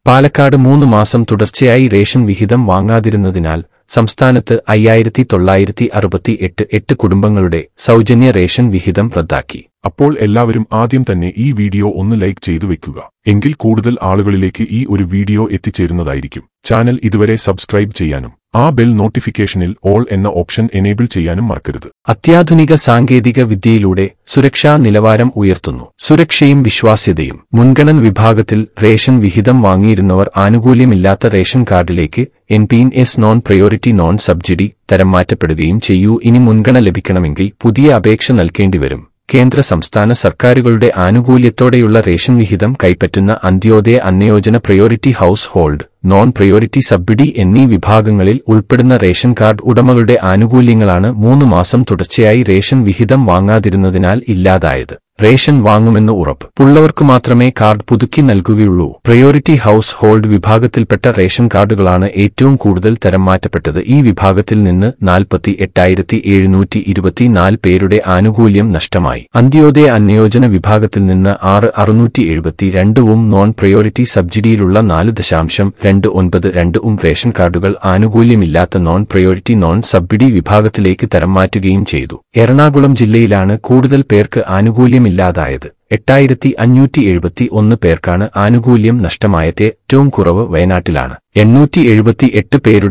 പാലക്കാട് 3 മാസം തുടർച്ചയായി റേഷൻ വിഹിതം വാങ്ങാതിരുന്നതിനാൽ സംസ്ഥാനത്ത് 5968 കുടുംബങ്ങളുടെ സൗജന്യ റേഷൻ വിഹിതം റദ്ദാക്കി. അപ്പോൾ എല്ലാവരും ആദ്യം തന്നെ ഈ വീഡിയോ ഒന്ന് ലൈക്ക് ചെയ്തു വെക്കുക. എങ്കിൽ കൂടുതൽ ആളുകളിലേക്ക് ഈ ഒരു വീഡിയോ എത്തിച്ചേരുന്നതായിരിക്കും. ചാനൽ ഇതുവരെ സബ്സ്ക്രൈബ് ചെയ്യാനും ആ ബെൽ നോട്ടിഫിക്കേഷനിൽ ഓൾ എന്ന ഓപ്ഷൻ എനേബിൾ ചെയ്യാനും മറക്കരുത്. അത്യാധുനിക സാങ്കേതിക വിദ്യയിലൂടെ സുരക്ഷാ നിലവാരം ഉയർത്തുന്നു. സുരക്ഷയും വിശ്വാസ്യതയും. മുൻഗണന വിഭാഗത്തിൽ റേഷൻ വിഹിതം വാങ്ങിയിരുന്നവർ ആനുകൂല്യമില്ലാത്ത റേഷൻ കാർഡിലേക്ക് NPS non priority non subsidy തരം മാറ്റപ്പെടുകയും ചെയ്യൂ. ഇനി മുൻഗണന ലഭിക്കണമെങ്കിൽ പുതിയ അപേക്ഷ നൽകേണ്ടിവരും. കേന്ദ്ര സംസ്ഥാന സർക്കാരുകളുടെ ആനുകൂല്യത്തോടെയുള്ള റേഷൻ വിഹിതം കൈപ്പറ്റുന്ന Antyodaya Anna Yojana priority household non priority subsidy എന്നീ വിഭാഗങ്ങളിൽ ഉൾപ്പെടുന്ന റേഷൻ കാർഡ് ഉടമകളുടെ ആനുകൂല്യങ്ങളാണ് 3 മാസം തുടർച്ചയായി റേഷൻ വിഹിതം വാങ്ങാതിരുന്നതിനാൽ ഇല്ലാതായത്. റേഷൻ വാങ്ങുമെന്ന് ഉറപ്പുള്ളവർക്ക് മാത്രമേ കാർഡ് പുതുക്കി നൽകുകയുള്ളൂ. പ്രയോറിറ്റി ഹൌസ് ഹോൾഡ് വിഭാഗത്തിൽപ്പെട്ട റേഷൻ കാർഡുകളാണ് ഏറ്റവും കൂടുതൽ തരം മാറ്റപ്പെട്ടത്. ഈ വിഭാഗത്തിൽ നിന്ന് 48,724 പേരുടെ ആനുകൂല്യം നഷ്ടമായി. അന്ത്യോദയ അന്നയോജന വിഭാഗത്തിൽ നിന്ന് 6,672 നോൺ പ്രയോറിറ്റി സബ്സിഡിയിലുള്ള 4.292 റേഷൻ കാർഡുകൾ ആനുകൂല്യമില്ലാത്ത നോൺ പ്രയോറിറ്റി നോൺ സബ്സിഡി വിഭാഗത്തിലേക്ക് തരം മാറ്റുകയും ചെയ്തു. എറണാകുളം ജില്ലയിലാണ് കൂടുതൽ പേർക്ക് ആനുകൂല്യമില്ലാതായത്. 8571 പേർക്കാണ് ആനുകൂല്യം നഷ്ടമായത്. ഏറ്റവും കുറവ് വയനാട്ടിലാണ്. 878 പേരുടെ